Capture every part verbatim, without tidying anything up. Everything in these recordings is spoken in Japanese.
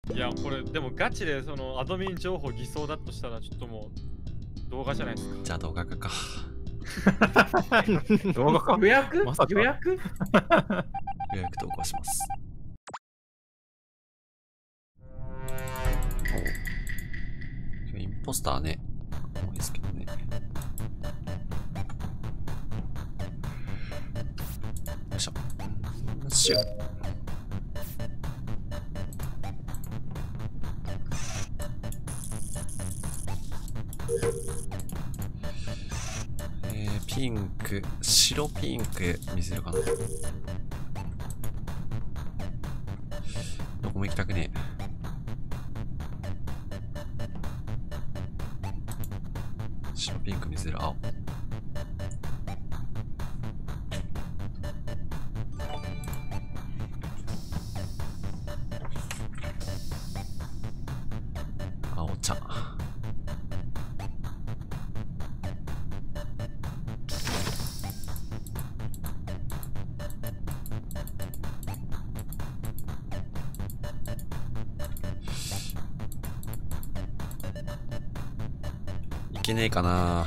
いや、これ、でもガチでそのアドミン情報偽装だとしたら、ちょっともう動画じゃないですか。 じゃあ動画化か。 動画か予約まさか予約予約投稿します。おインポスターね。多いですけどね。よいしょ。シュッ。えー、ピンク、白ピンク見せるかな。どこも行きたくねえ。白ピンク見せる青。青茶。いけねえかな。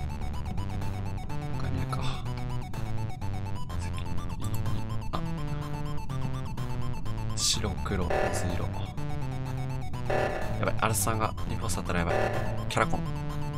他にいるか。あ、白黒水色。やばい、アルスさんがリポストだったらやばい。キャラコン。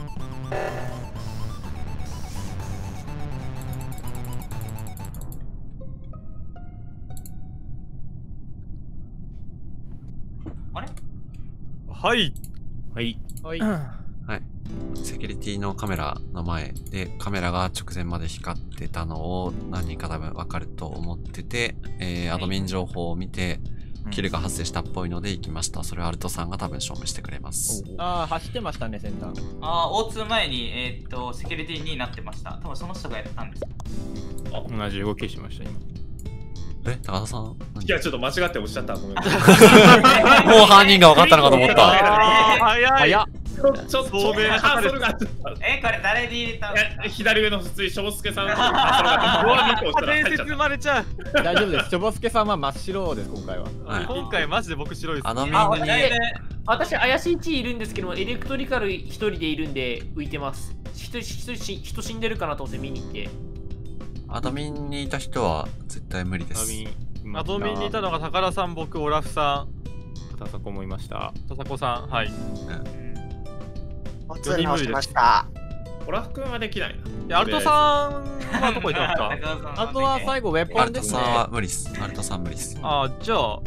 あれはいはいはいはい。セキュリティのカメラの前でカメラが直前まで光ってたのを何人か多分分かると思ってて、えー、アドミン情報を見てキルが発生したっぽいので行きました。それはアルトさんが多分証明してくれます。 ああ、走ってましたね、センター。 ああ、オーツー 前に、えー、っと、セキュリティになってました。多分その人がやったんです。 同じ動きしました今。 え、高田さんいや、ちょっと間違っておっしゃった。ごめん。もう犯人が分かったのかと思った。 早い早っ。 ちょっと、ちょっと、ハードルが。 え、これ誰で入れたの？ 左上の普通にしょぼすけさんのハードルが。 伝説生まれちゃう。 大丈夫です。ちょぼすけさんは真っ白です、今回は。 はい、 今回マジで僕白いです。 アドミンに。 私、怪しい地位いるんですけど、エレクトリカル一人でいるんで浮いてます。人、人、人死んでるかなと思って見に行って。 アドミンにいた人は絶対無理です。 アドミンにいたのが高田さん、僕、オラフさん、 タサコもいました。 タサコさん、はい。うんおつ直しました。 オラフ君はできないな。アルトさんはどこ行ったんですか？ あとは最後ウェポンですね。 アルトさんは無理です。アルトさん無理です。 ああ、じゃあ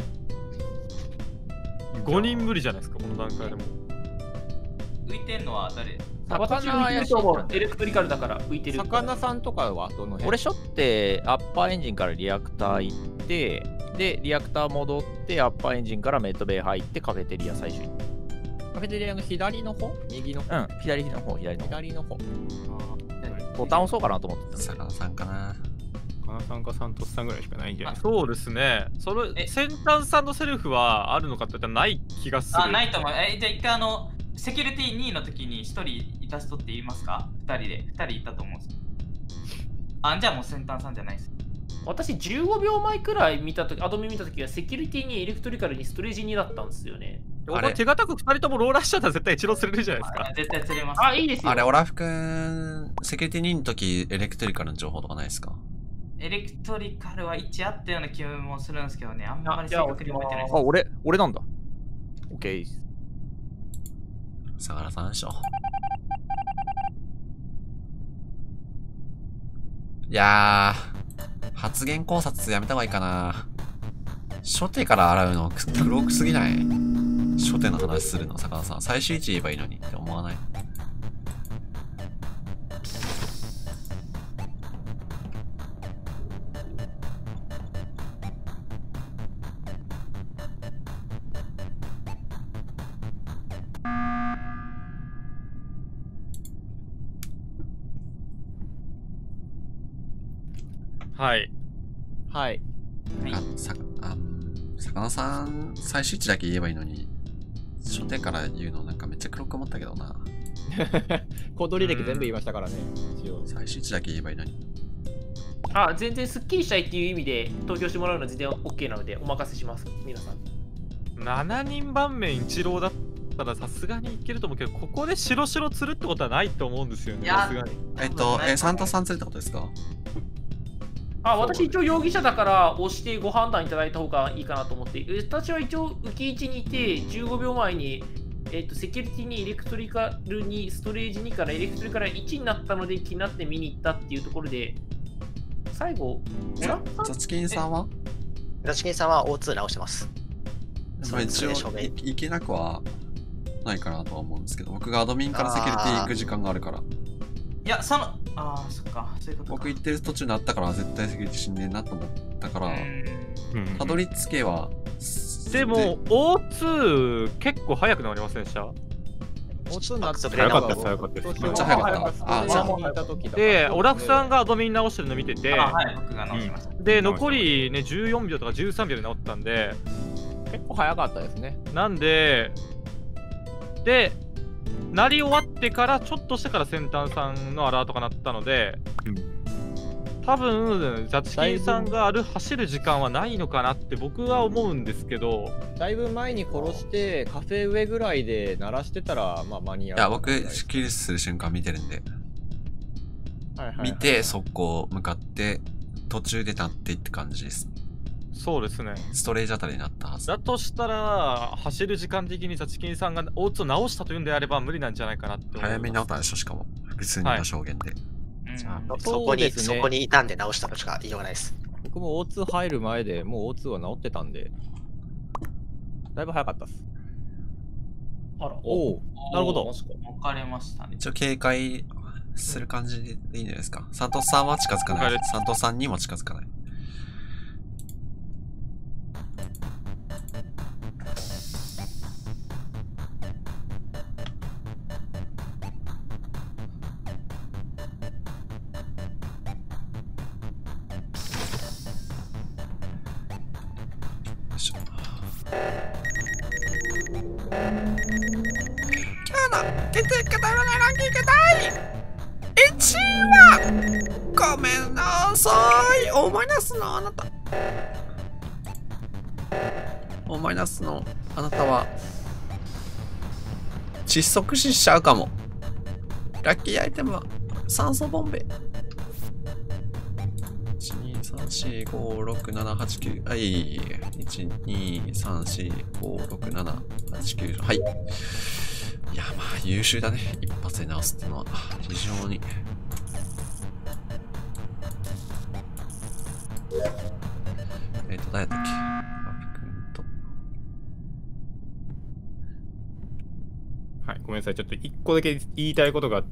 ごにん無理じゃないですか、この段階でも。 浮いてんのは誰？ 私は浮いてると思う。エレクトリカルだから浮いてる。 魚さんとかはどの辺？ 俺しょってアッパーエンジンからリアクター行って、でリアクター戻ってアッパーエンジンからメッドベイ入ってカフェテリア最初に。 カフェテリアの左の方？右の方？ うん、左の方、左の方。 左の方。 ボタン押そうかなと思ってた。 魚さんかな。 魚さんかサントスさんぐらいしかないんじゃないですか。 そうですね。それ先端さんのセルフはあるのかって言ったらない気がする。 あ、ないと思う。え、じゃあ一回あの、セキュリティにの時にひとりいた人っていますか？ふたりで。ふたりいたと思うんです。あ、じゃあもう先端さんじゃないです。 私じゅうごびょうまえくらい見たとき、アドミン見たときはセキュリティにエレクトリカルにストレージにだったんですよね。 俺手堅くふたりともローラーしちゃったら絶対一郎釣れるじゃないですか。 絶対釣れます。 あ、いいですよ。 あれ、オラフ君、セキュリティにの時、エレクトリカルの情報とかないですか？ エレクトリカルは一あったような気もするんですけどね、あんまり正確に覚えてないです。 あ、俺、俺なんだ。オッケー。 相良さんでしょ。いやー、発言考察やめた方がいいかな。初手から洗うの黒くすぎない？初手の話するの、坂田さん。最終位置言えばいいのにって思わない？ はい。 はい。 あ、さ、あ、魚さん、最終位置だけ言えばいいのに、初手から言うのなんかめっちゃ黒く思ったけどな。 行動履歴全部言いましたからね。一応。 最終位置だけ言えばいいのに。 あ、全然スッキリしたいっていう意味で投票してもらうのは全然 OK なのでお任せします、皆さん。 しちにん盤面一郎だったらさすがにいけると思うけど、ここで白白釣るってことはないと思うんですよね。 いやさすがに。 えっと、え、サンタさん釣るってことですか？ あ、私一応容疑者だから押してご判断いただいた方がいいかなと思って、私は一応浮き位置にいてじゅうごびょうまえに、えっとセキュリティにエレクトリカルにストレージにからエレクトリカルいちになったので気になって見に行ったっていうところで、最後、 ザチキンさんは？ ザチキンさんは オーツー 直してます。 それ一応いいけなくはないかなとは思うんですけど、僕がアドミンからセキュリティ行く時間があるから。 いや、その、ああ、そっか、そういうことか。 僕行ってる途中になったから絶対セキュリティ死んねえなと思ったから、たどり着けは。 でも オーツー 結構早くなりませんでした？ オーツー になって早かったです、早かったです。 めっちゃ早かった。あ、じゃあ。 で、オラフさんがアドミン直してるの見てて、 あ、はい、僕が直しました。 で、残りね、じゅうよんびょうとかじゅうさんびょうで直ったんで、 結構早かったですね。 なんで、で、なり終わってからちょっとしてから先端さんのアラートが鳴ったので、うん、多分ザチキンさんがある走る時間はないのかなって僕は思うんですけど、 だいぶ前に殺してカフェ上ぐらいで鳴らしてたら、まあ、間に合う。 いや、僕キルする瞬間見てるんで、はいはいはい、見て速攻向かって途中で鳴っていって感じです。 そうですね。 ストレージあたりになったはず。 だとしたら、走る時間的にザチキンさんがオーツーを直したというんであれば無理なんじゃないかなって思います。 早めに直ったんでしょ、しかも。複数人の証言で。はいうん、そこに、そこにいたんで直したとしか言いようがないです。 僕も オーツー 入る前でもう オーツー は直ってたんで、だいぶ早かったっす。 あら、 おお、なるほど。 分かれましたね。 一応警戒する感じでいいんじゃないですか。サントスさんは近づかない。サントスさんにも近づかない。 出てくだらないランキングだいいちいはごめんなさい。オーマイナスのあなた。 オーマイナスのあなたは窒息死しちゃうかも。ラッキーアイテムは酸素ボンベ。いちにさんしごろくななはちきゅう。はい。いちにさんしごろくななはちきゅう。はい。いや、まあ優秀だね。一発で直すっていうのは非常に。えっと、誰だっけ？ はい、ごめんなさい。ちょっと一個だけ言いたいことがあって、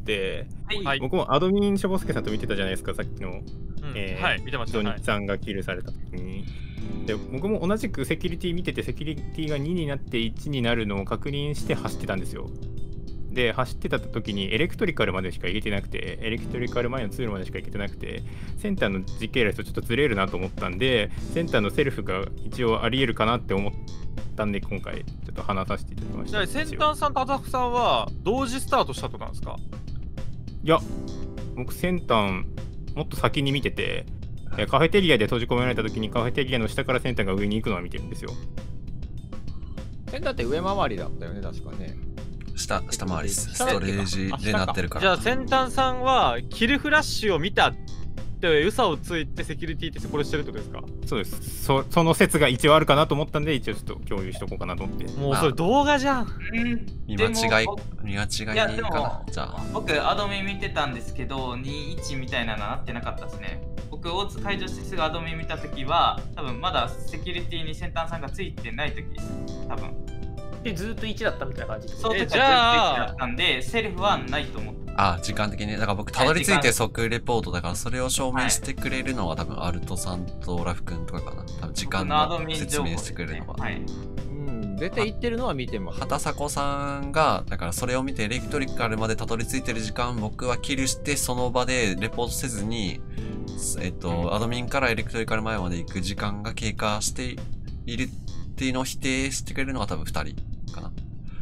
はい、僕もアドミンショボスケさんと見てたじゃないですか、さっきの。うん、えー、はい、見てました。ドニッチさんがキルされた時に。で、僕も同じくセキュリティ見てて、セキュリティがにになっていちになるのを確認して走ってたんですよ。で、走ってた時にエレクトリカルまでしか行けてなくて、エレクトリカル前のツールまでしか行けてなくて、センターの時系列とちょっとずれるなと思ったんで、センターのセルフが一応ありえるかなって思ったんで、今回ちょっと話させていただきました。 じゃあ、先端さんとアタフさんは同時スタートしたってことなんですか？ いや、僕、先端、もっと先に見てて、カフェテリアで閉じ込められた時にカフェテリアの下から先端が上に行くのは見てるんですよ。 先端って上回りだったよね、確かね。 下、下回りです。ストレージでなってるから。 じゃあ先端さんはキルフラッシュを見たって嘘をついてセキュリティってこれしてるってことですか？ そうです。そ, その説が一応あるかなと思ったんで、一応ちょっと共有しとこうかなと思って。 もうそれ動画じゃん。 見間違い、見間違いでいいかな。じゃあ僕アドミン見てたんですけど、にいちみたいなのなってなかったですね。僕、オーツ解除してすぐアドミン見たときは、多分まだセキュリティに先端さんがついてないときです。多分。 で、ずっといちだったみたいな感じ。 そう、じゃあ、だったんで、セルフはないと思って。 あ、時間的にね。だから僕、たどり着いて即レポートだから、それを証明してくれるのは、多分アルトさんとオラフ君とかかな。多分時間の説明してくれるのは。 はい。うん、出て行ってるのは見てます。 畑迫さんが、だからそれを見て、エレクトリカルまでたどり着いてる時間、僕はキルして、その場でレポートせずに、えっと、アドミンからエレクトリカル前まで行く時間が経過しているっていうのを否定してくれるのは多分ふたりかな。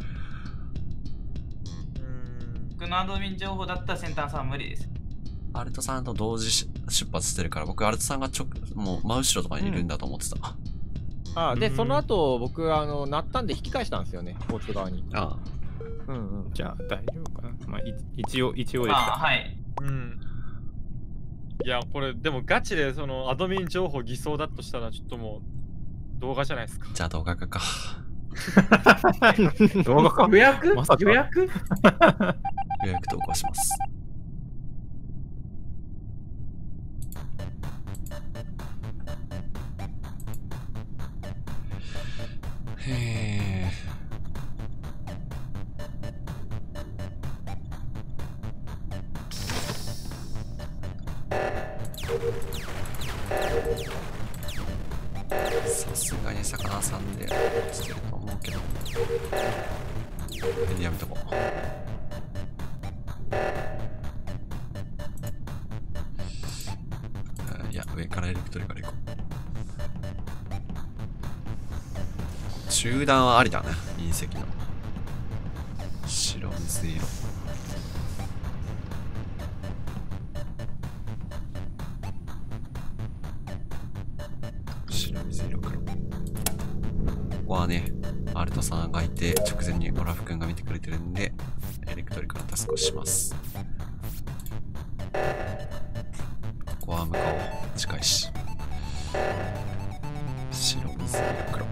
僕のアドミン情報だったら先端さんは無理です。 アルトさんと同時出発してるから、僕アルトさんがちょもう真後ろとかにいるんだと思ってた。 あで、その後僕、あの、鳴ったんで引き返したんですよね、大津側に。 ああ。 うんうん。じゃあ、大丈夫かな。まあ、い一応、一応でした。 はい。 うん。いや、これ、でもガチで、その、アドミン情報偽装だとしたら、ちょっともう、動画じゃないですか。 じゃあ、動画化か。 動画か。 予約まさか予約予約投稿します。へえ。さすがに魚さんで落ちてると思うけど、やめとこう。いや、上からエレクトリカル行こう。中段はありだね、隕石の。白水色。白水色黒。ここはね、アルトさんがいて、直前にオラフ君が見てくれてるんで、エレクトリカルタスクをします。ここは向かおう。近いし。白水色黒。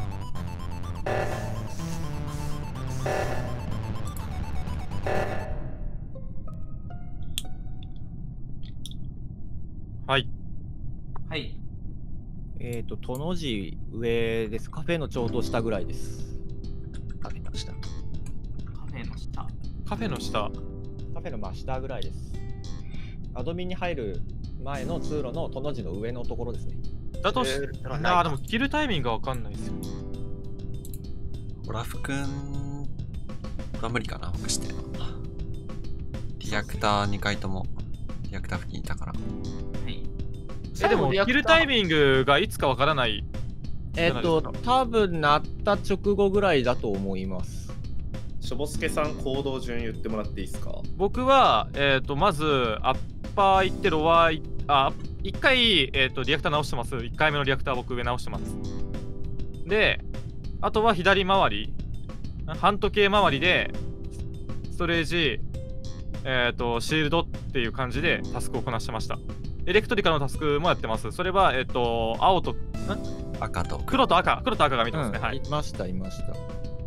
はい。 はい。 えっと、トの字上です。カフェのちょうど下ぐらいです。 カフェの下。 カフェの下。 カフェの下。 カフェの真下ぐらいです。アドミンに入る前の通路のトの字の上のところですね。 だとし、なあ、でも切るタイミングがわかんないですよ。 オラフ君は無理かな、僕してるの。リアクターにかいとも、リアクター付近いたから。 え、でも、切るタイミングがいつかわからない。 えっと、多分鳴った直後ぐらいだと思います。 しょぼすけさん、行動順言ってもらっていいですか？ 僕は、えっと、まず、アッパー行って、ロワー行って、あ、いっかい、えっと、リアクター直してます。いっかいめのリアクター僕上直してます。で、あとは左回り、半時計回りで、ストレージ、えっと、シールドっていう感じでタスクをこなしてました。エレクトリカのタスクもやってます。それは、えっと、青と、ん赤と黒と赤、黒と赤が見てますね。 うん、 はい。 いました、いました。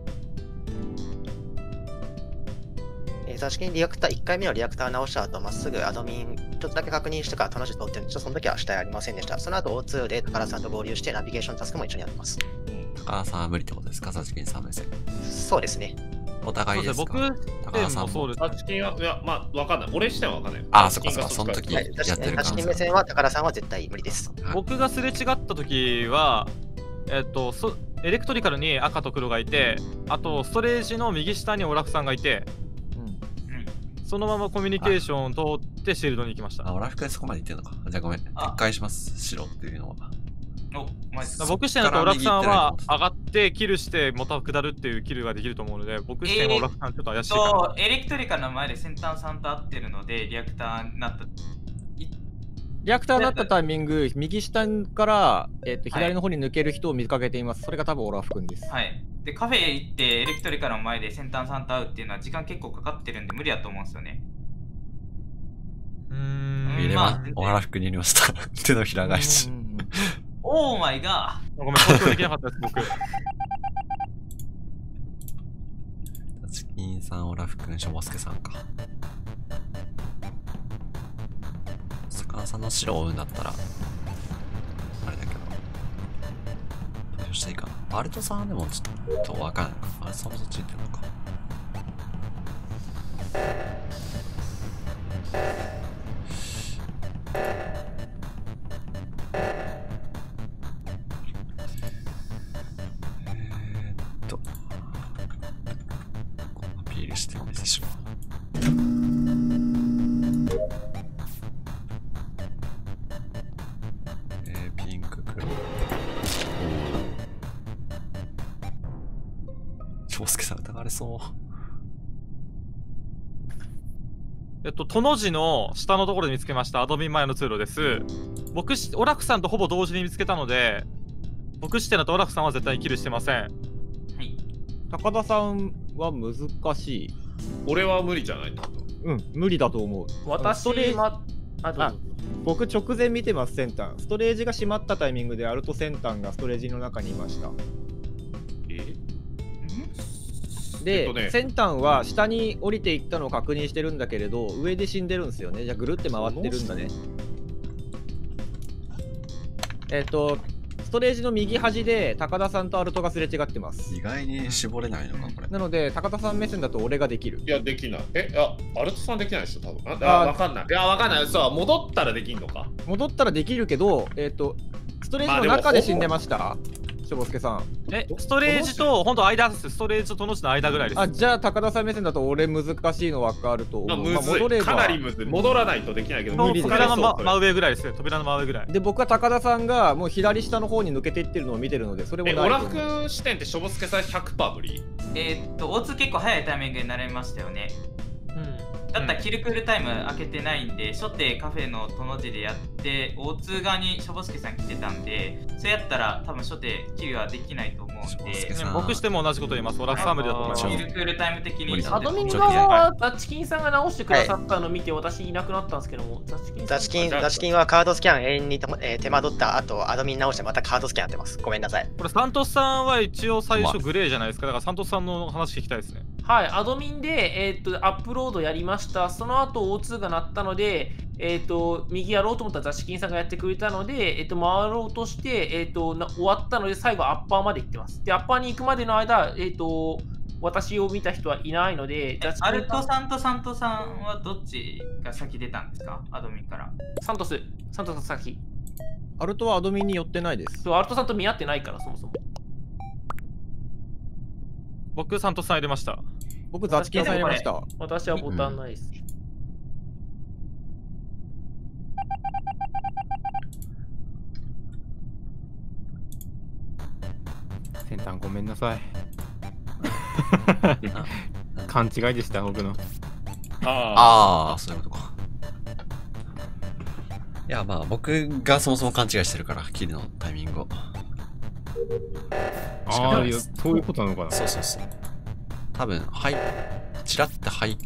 えー、確かにリアクター、いっかいめのリアクター直した後、まっすぐアドミン、ちょっとだけ確認してから楽しく通ってるんで、ちょっとその時は下やありませんでした。その後 オーツー で宝さんと合流して、ナビゲーションタスクも一緒にやってます。 宝さんは無理ってことですか、サチキンさん目線。 そうですね。 お互いですか？ 僕宝さんもそうです。 タチキンは、いや、まあ、わかんない。俺視点はわかんない。 ああ、そっかそっか、その時やってるから。 タチキン目線は宝さんは絶対無理です。 僕がすれ違った時は、えっと、そエレクトリカルに赤と黒がいて、あとストレージの右下にオラフさんがいて、うん、そのままコミュニケーションを通ってシールドに行きました。 あ、オラフ君そこまで行ってんのか。じゃあごめん、撤回します、白っていうのは。 お僕視点だとオラフさんは上がってキルしてまた下るっていうキルができると思うので、僕視点はオラフさんちょっと怪しいかな。 エレクトリカルの前で先端さんと会ってるので、リアクターになった。 リアクターになったタイミング、右下から、えー、と左の方に抜ける人を見かけています。はい、それが多分オラフ君です。 はい。で、カフェ行ってエレクトリカルの前で先端さんと会うっていうのは時間結構かかってるんで無理だと思うんですよね。 うーん。 入れま、オラフ君に入れました。手のひら返し。 オーマイガー。 ごめん、投票できなかったです、僕。 タチキンさん、オラフ君、しょぼすけさんか。魚さんの白を追うんだったら、あれだけど、投票していいかな。バルトさんはでもちょっとわかんないか。バルトさんもそっち行ってるのか。してお見せしろ。えー、ピンク黒。長介さん疑われそう。 えっと、トの字の下のところで見つけました。アドミン前の通路です。僕、オラフさんとほぼ同時に見つけたので、 僕視点だとオラフさんは絶対にキルしてません。はい。 高田さんは難しい。 俺は無理じゃないかと。 うん、無理だと思う。 私は、あ、どうぞ。 僕直前見てます、先端。ストレージが閉まったタイミングでアルト先端がストレージの中にいました。 えで、 えっとね、 先端は下に降りていったのを確認してるんだけれど、上で死んでるんですよね。じゃあぐるって回ってるんだね。えっと、ストレージの右端で高田さんとアルトがすれ違ってます。 意外に絞れないのか、これ。 なので、高田さん目線だと俺ができる。 いや、できない。え、あ、アルトさんできないでしょ、多分。あ、あわかんない。いや、わかんない。そう、戻ったらできんのか。 戻ったらできるけど、えっと、ストレージの中で死んでました、しょぼすけさん。 え、ストレージと、ほんと間です。ストレージとトノチの間ぐらいです。 あ、じゃあ高田さん目線だと俺難しいの分かると思う。 まあ、戻ればかなりむずい。戻らないとできないけど、 扉の真上ぐらいですね。扉の真上ぐらい。 で、僕は高田さんがもう左下の方に抜けていってるのを見てるので、それもない。 え、オラフ君視点ってしょぼすけさん ひゃくパーセント 無理？ えー、っと、大津結構早いタイミングになれましたよね。うん。だったらキルクールタイム開けてないんで、初手カフェのトの字でやって、大津側にしょぼすけさん来てたんで、それやったら多分初手キルはできないと思うんで、 僕しても同じこと言います。オラフさん無理だと思います。 キルクールタイム的に。 アドミン側はザッチキンさんが直してくださったのを見て、私いなくなったんですけども、ザッチキンザッチキン、ザッチキンはカードスキャン永遠にえー、手間取った後、アドミン直してまたカードスキャンやってます。ごめんなさい。 これサントスさんは一応最初グレーじゃないですか。だからサントスさんの話聞きたいですね。 はい、アドミンで、えー、っとアップロードやりました。その後 オーツー が鳴ったので、えー、っと右やろうと思ったらザシキンさんがやってくれたので、えー、っと回ろうとして、えー、っとな終わったので最後アッパーまで行ってます。で、アッパーに行くまでの間、えー、っと私を見た人はいないので、 アルトさんとサントさんはどっちが先出たんですか？アドミンから。 サントス、サントス先。 アルトはアドミンに寄ってないです。 そう、アルトさんと見合ってないから、そもそも。 僕、サントスさん入れました。 僕、ザチキンさん入れました。 私はボタンないです。 先端ごめんなさい。勘違いでした、僕の。 ああ、そういうことか。いや、まあ、僕がそもそも勘違いしてるから、キルのタイミングを。 ああ、いや、そういうことなのかな。 そうそうそう。多分、はい、チラッて入った。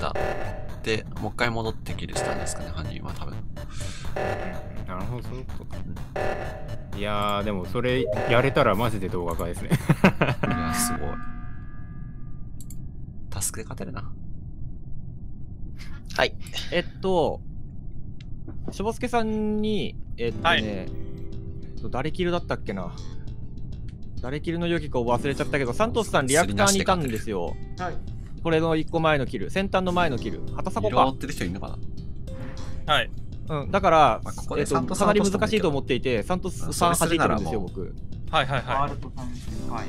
で、もう一回戻ってキルしたんですかね、犯人は多分。 なるほど、そういうことか。いやー、でもそれやれたらマジで動画化ですね。 いや、すごい。タスクで勝てるな。 はい。 えっと、しょぼすけさんに、えっとね、はい、えっと誰キルだったっけな。誰キルの容疑かを忘れちゃったけど、サントスさんリアクターにいたんですよ。はい。これのいっこまえのキル、先端の前のキル。畑迫か。 ってる人いるのかな。はい。 うん、だから、まあ、ここえー、とかなり難しいと思っていて、サントスさん弾いてるんですよ、僕。 はいはいはい。 はい、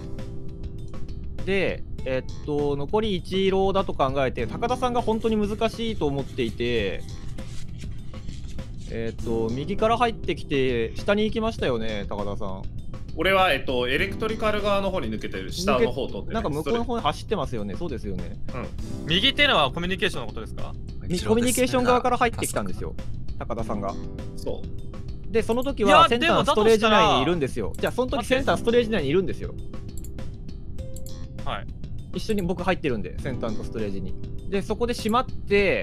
で、えっと、残りいちローだと考えて、高田さんが本当に難しいと思っていて、えっと、右から入ってきて、下に行きましたよね、高田さん。 俺は、えっと、エレクトリカル側の方に抜けてる、下の方を通ってる。 なんか向こうの方に走ってますよね、そうですよね。 うん。右っていうのはコミュニケーションのことですか？ コミュニケーション側から入ってきたんですよ。高田さんが。 そう。 で、その時はセンターストレージ内にいるんですよ。じゃあ、その時センターストレージ内にいるんですよ。 はい。 一緒に僕入ってるんで、センターとストレージに。で、そこで閉まって、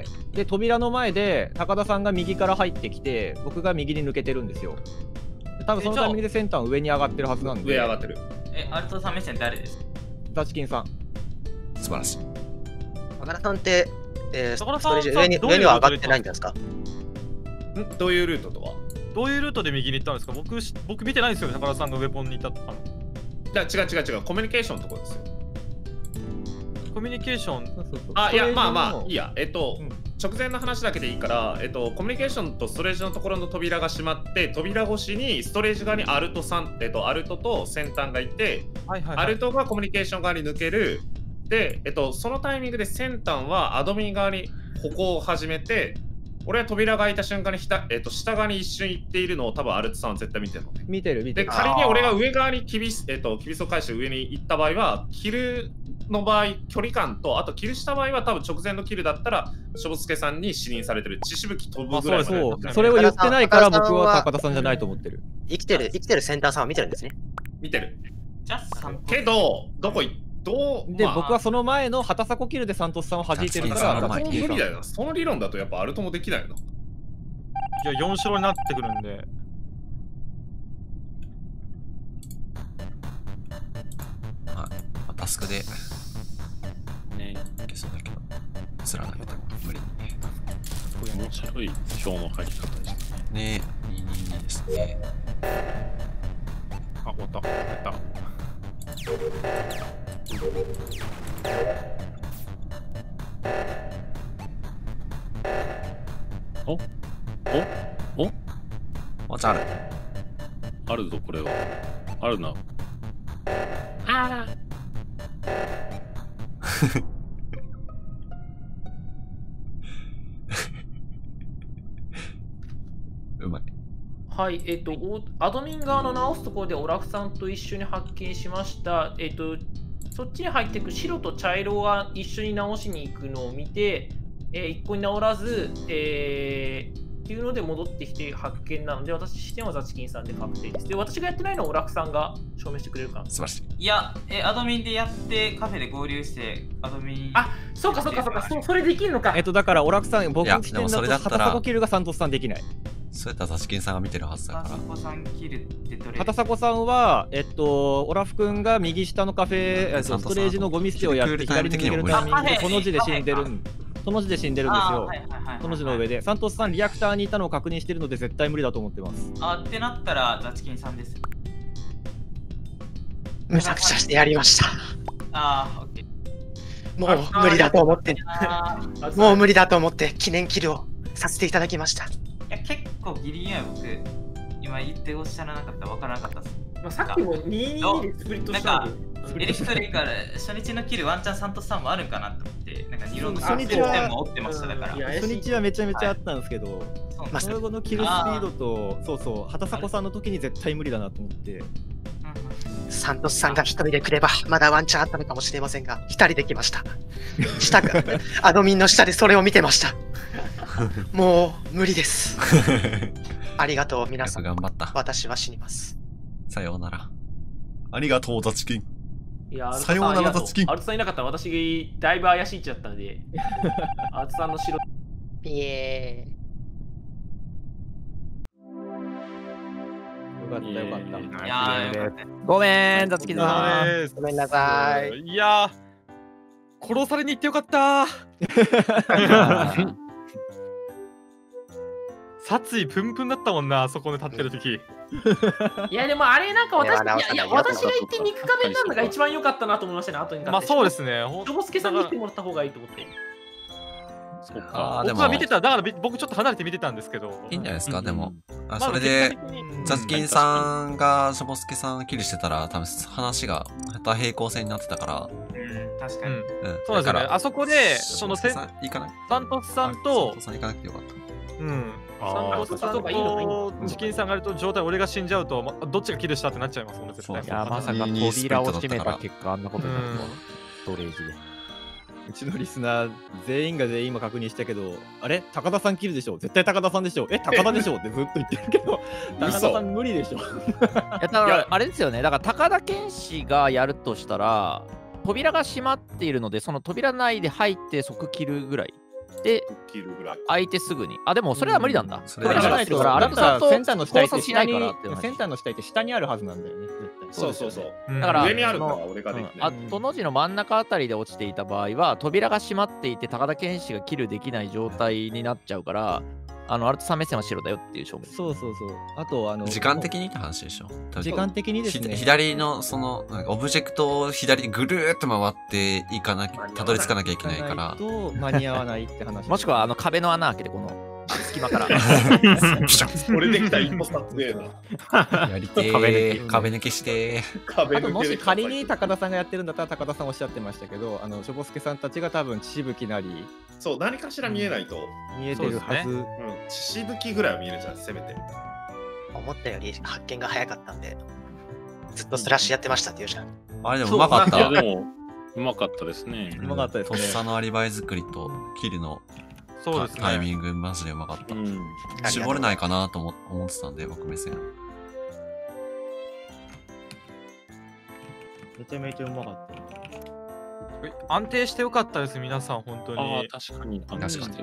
で、扉の前で高田さんが右から入ってきて、僕が右に抜けてるんですよ。多分そのタイミングでセンター上に上がってるはずなんで。 上上がってる。 え、アルトさん目線誰ですか？ ザチキンさん。 素晴らしい。 高田さんって、えー、ストレージ上に上には上がってないんですか？ んどういうルートとは？ どういうルートで右に行ったんですか？僕、僕見てないんですよ、高田さんがウェポンにいたとか。 いや、違う違う違う、コミュニケーションのところですよ。 コミュニケーションあ、いや、まあまあ、いいや、えっと、うん、直前の話だけでいいから、えっと、コミュニケーションとストレージのところの扉が閉まって、扉越しにストレージ側にアルトさん、えっと、アルトと先端がいて、はいはいはい、アルトがコミュニケーション側に抜ける。で、えっと、そのタイミングで先端はアドミン側に歩行を始めて、俺は扉が開いた瞬間にひた、えっと、下側に一瞬行っているのを多分アルトさんは絶対見てるのね。 見てる見てる。 で、仮に俺が上側にキビス、えっと、キビスを返して上に行った場合は、キルの場合、距離感と、あとキルした場合は多分直前のキルだったら、しょぼすけさんに死認されてる。血しぶき飛ぶぐらいまで。 そうそう。それを言ってないから僕は高田さんじゃないと思ってる。 生きてる、生きてるセンターさんは見てるんですね。 見てる。 じゃあ、 けど、どこいどうで、僕はその前の旗迫キルでサントスさんを弾いてるから、 無理だよな。その理論だとやっぱアルトもできないよな。 いや、よん白になってくるんで。 まあ、タスクで。ね、いけそうだけど、つらなくても無理に。 面白い票の入り方ですね。ねえ、にひゃくにじゅうにですね。 あ、終わった。やった。 おおおおちゃある。 あるぞ、これは。あるな。ああうまい。 はい、えっと、アドミン側の直すところでオラフさんと一緒に発見しました。えっと、そっちに入っていく白と茶色が一緒に直しに行くのを見て、えー、一個に直らず、えー、っていうので戻ってきて発見なので、私視点はザチキンさんで確定です。で、私がやってないのはオラフさんが証明してくれるかな。 素晴らしい。 いや、えアドミンでやってカフェで合流してアドミン。 あ、そうかそうかそうか、そそれできるのか。 えっと、だからオラフさん、僕の視点だと旗迫キルがサントスさんできない。 そうやったらザチキンさんが見てるはずだから。 旗迫さんキルってどれ？ 旗迫さんは、えっと、オラフ君が右下のカフェ、ストレージのゴミ捨てをやって左に逃げるタイミングで、この字で死んでるんその字で死んでるんですよ。その字の上で。サントスさん、リアクターにいたのを確認してるので、絶対無理だと思ってます。 あ、ってなったら、ザチキンさんです。 むちゃくちゃしてやりました。 ああ、オッケー。もう無理だと思って、もう無理だと思って記念キルをさせていただきました。 いや、結構ギリギリは僕、今言っておっしゃらなかったら分からなかったです。 まあ、さっきもにににでスプリットしたんで、 エレクトリカル初日のキルワンチャンサントスさんもあるんかなと思って、なんかにろの初日はも追ってましただから。 初日はめちゃめちゃあったんですけど、はい、その後のキルスピードと、そうそう、旗迫さんの時に絶対無理だなと思って。 サントスさんが一人で来ればまだワンチャンあったのかもしれませんが、一人で来ました。下がアドミンの下でそれを見てました。もう無理です。ありがとう皆さん。 頑張った。 私は死にます。 さようなら。ありがとうザチキン。 いや、 さようならザチキン。 アルトさんいなかったら私だいぶ怪しいっちゃったんで。アルトさんの城。 イエーイ。 よかったよかった。 いやー、 ごめん、ザチキンさん。 ごめんなさい。 いやー、殺されに行ってよかったー。殺意プンプンだったもんな、あそこで立ってる時。 いやでもあれなんか私、いやいや私が言って肉壁になるのが一番良かったなと思いましたね、後に。 まあそうですね。 しょぼすけさんに来てもらった方がいいと思って。 そうか。僕は見てた、だから僕ちょっと離れて見てたんですけど。 いいんじゃないですか、でも。あそれで、ザチキンさんがしょぼすけさんキルしてたら、多分話がまた平行線になってたから。 うん、確かに。 そうですね。あそこで、そのサントスさんと、 サントスさん行かなくてよかった。 うん。サントスさんとチキンさんがいると状態俺が死んじゃうと、どっちがキルしたってなっちゃいますもんね、絶対。 いや、まさか扉を閉めた結果、あんなことになったストレージで。 うちのリスナー全員が全員今確認したけど、あれ高田さんキルでしょ、絶対高田さんでしょ、え高田でしょってずっと言ってるけど、高田さん無理でしょ。いやだからあれですよね、だから高田健志がやるとしたら、扉が閉まっているので、その扉内で入って即キルぐらい。で、開いてすぐに。あ、でもそれは無理なんだ。 それはないから、あなたセンターの下って下に、センターの下って下にあるはずなんだよね、絶対。 そうそうそう。 だから、 上にあるから俺ができない。 あとの字の真ん中あたりで落ちていた場合は、扉が閉まっていて、高田健志がキルできない状態になっちゃうから、あの、アルトさん目線は白だよっていう証明。 そうそうそう。あと、あの、 時間的にって話でしょ。 時間的にですね。 左の、その、オブジェクトを左にぐるーっと回っていかなきゃ、たどり着かなきゃいけないから。 と間に合わないって話。 もしくは、あの、壁の穴開けて、この、隙間から。 俺できた一歩撮影だ。 やりてー。壁抜けしてー。あと、もし仮に高田さんがやってるんだったら、高田さんおっしゃってましたけど、あの、しょぼすけさんたちが多分、血しぶきなり。 そう、何かしら見えないと。 見えてるはず。うん、 血しぶきぐらいは見えるじゃん、せめて。 思ったより発見が早かったんで、ずっとスラッシュやってましたって言うじゃん。 あれでもうまかった。 いやでも、うまかったですね。 うまかったですね。 とっさのアリバイ作りと、キルのタイミング、マジでうまかった。絞れないかなと思ってたんで、僕目線。 めちゃめちゃうまかった。 安定してよかったです、皆さん、本当に。 ああ、確かに。 確かに。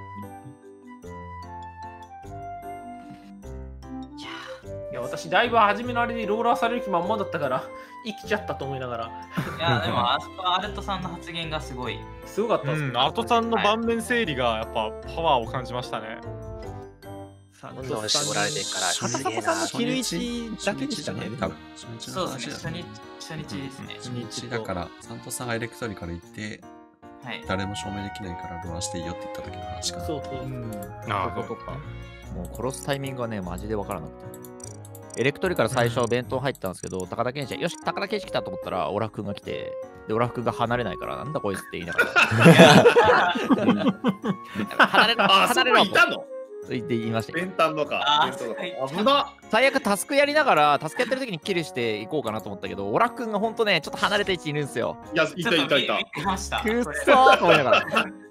いや、私、だいぶ初めのあれでローラーされる気まんまだったから、生きちゃったと思いながら。 いや、でも、あそこアルトさんの発言がすごい。 すごかったですね。 アルトさんの盤面整理がやっぱパワーを感じましたね。 サントスさんに絞られてから、 片迫さんのキル位置だけでしたね、多分。 そうですね、初日、初日ですね。 初日だから、サントスさんがエレクトリカル行って、 はい、 誰も証明できないからローラーしていいよって言った時の話かな。 そうそう。 ああ、そうか。 もう殺すタイミングがね、マジでわからなくて。エレクトリカル最初弁当入ってたんですけど、高田健志、よし、高田健志来たと思ったら、オラフ君が来て、で、オラフ君が離れないから、なんだこいつって言いながら。離れろ、離れろ。 いたの言って言いました。 弁当のか。危な。 最悪タスクやりながら、タスクやってる時にキルしていこうかなと思ったけど、オラフ君がほんとね、ちょっと離れた位置にいるんですよ。 いや、いたいたいた。 くっそーと思いながら。